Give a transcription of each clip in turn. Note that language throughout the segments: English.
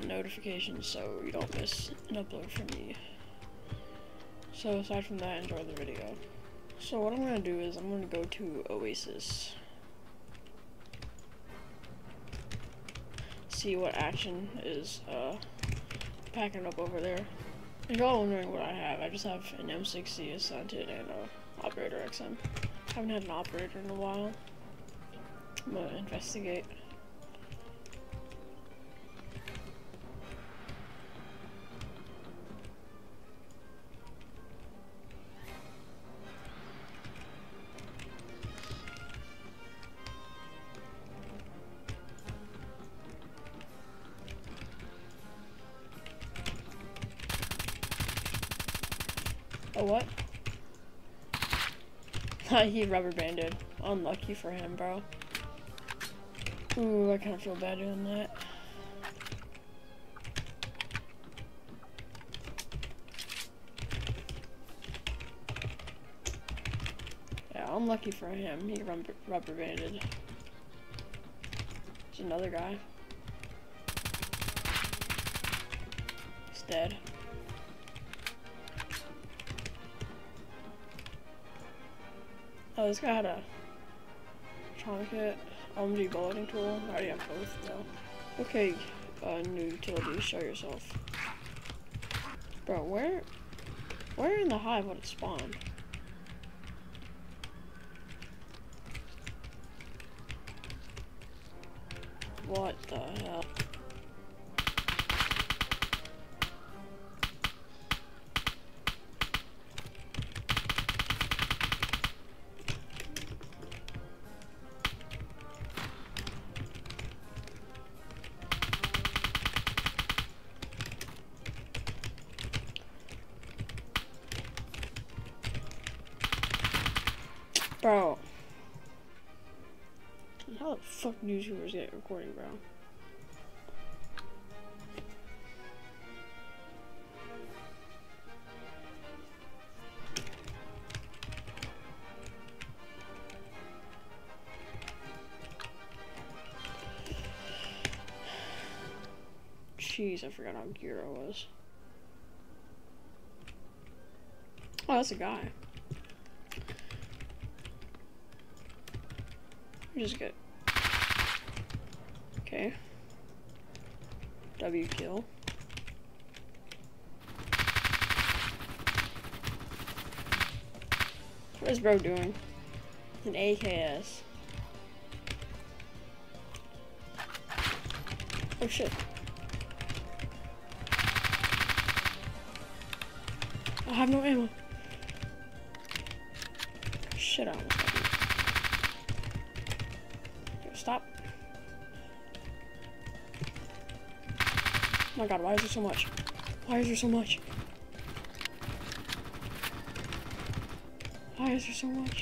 notifications so you don't miss an upload from me. So aside from that, enjoy the video. So what I'm gonna do is I'm gonna go to Oasis. See what action is packing up over there. If y'all wondering what I have, I just have an M60 Ascended and a Operator XM. Haven't had an Operator in a while. I'm gonna investigate. Oh, what? He rubber banded. Unlucky for him, bro. Ooh, I kind of feel bad doing that. Yeah, unlucky for him. He rubber banded. There's another guy. He's dead. Oh, this guy had a tourniquet, LMG bulleting tool. I already have both though. Okay, new utility, show yourself. Bro, where in the hive would it spawn? What the hell? Bro. How the fuck YouTubers get recording, bro? Jeez, I forgot how gear I was. Oh, that's a guy. Just good. Okay. W kill. What is bro doing? An AKS. Oh shit. I have no ammo. Shit, I almost got it. Stop. Oh my god, why is there so much? Why is there so much? Why is there so much?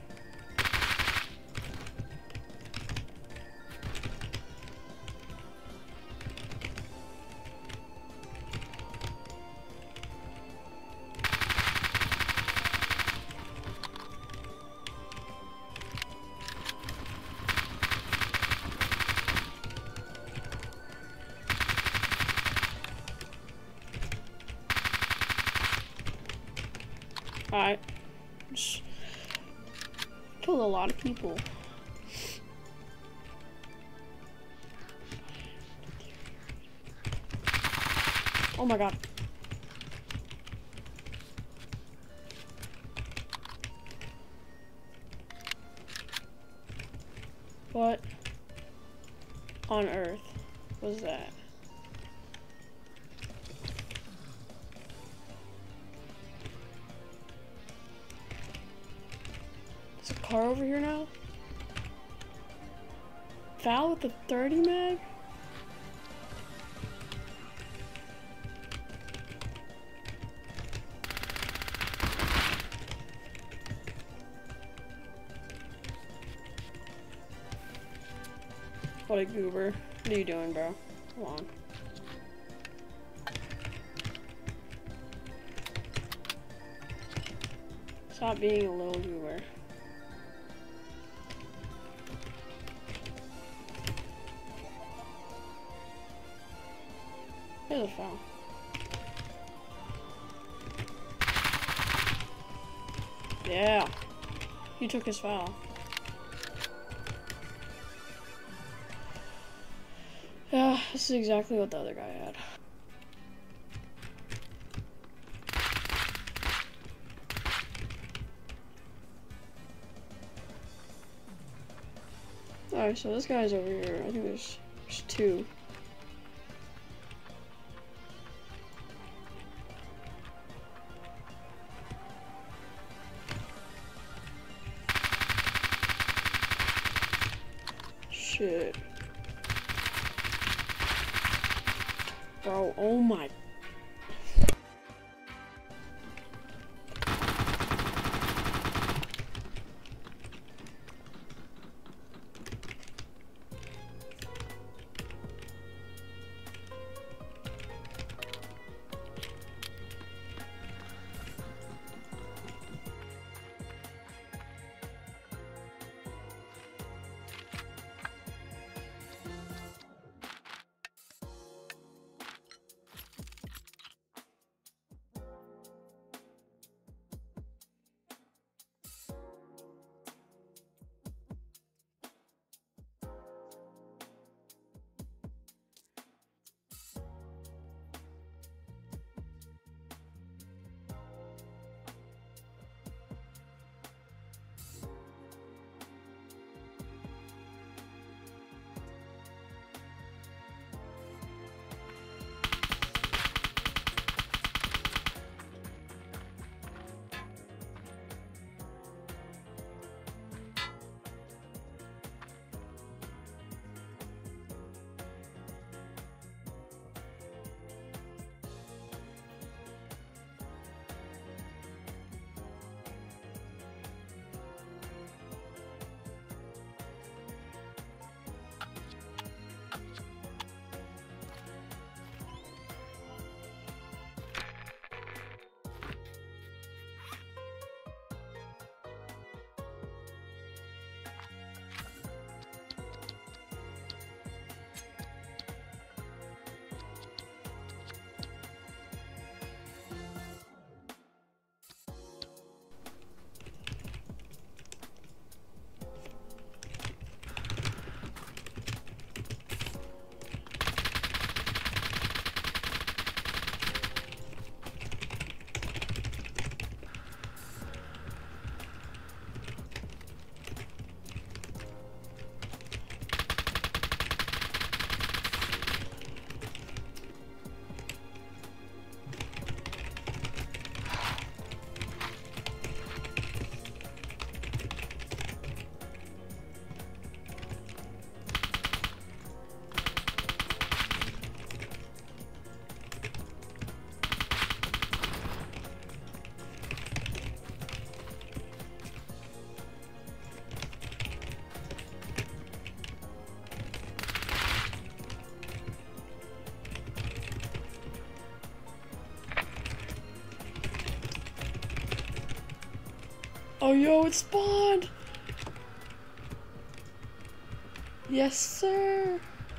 Alright. Just killed a lot of people. Oh my god. What on earth was that? There's a car over here now? Val with the 30 mag? What a goober. What are you doing, bro? Come on. Stop being a little goober. Here's a foul. Yeah. He took his foul. Yeah, this is exactly what the other guy had. Alright, so this guy's over here. I think there's two. Shit. Bro, oh my. Oh, yo, it spawned! Yes, sir!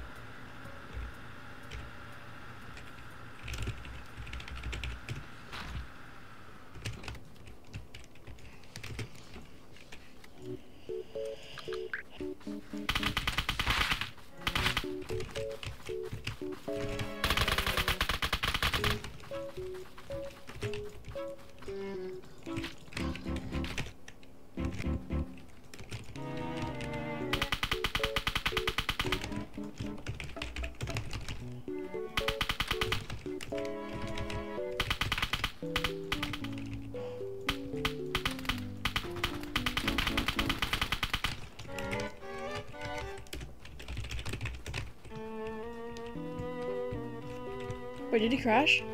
Wait, did he crash?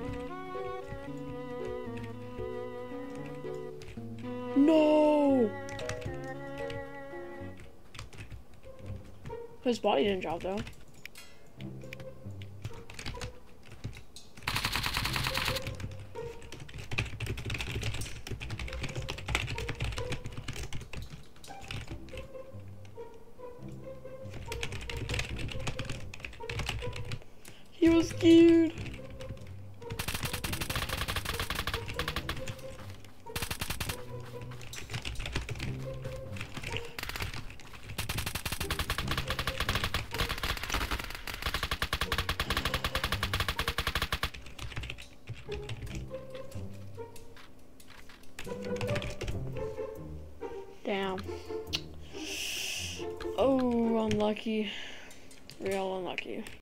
No! His body didn't drop though. He was scared. Damn. Oh, unlucky. Real unlucky.